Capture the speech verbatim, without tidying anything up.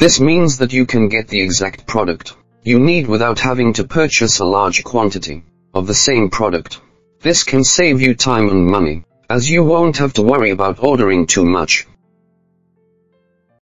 This means that you can get the exact product you need without having to purchase a large quantity of the same product. This can save you time and money, as you won't have to worry about ordering too much.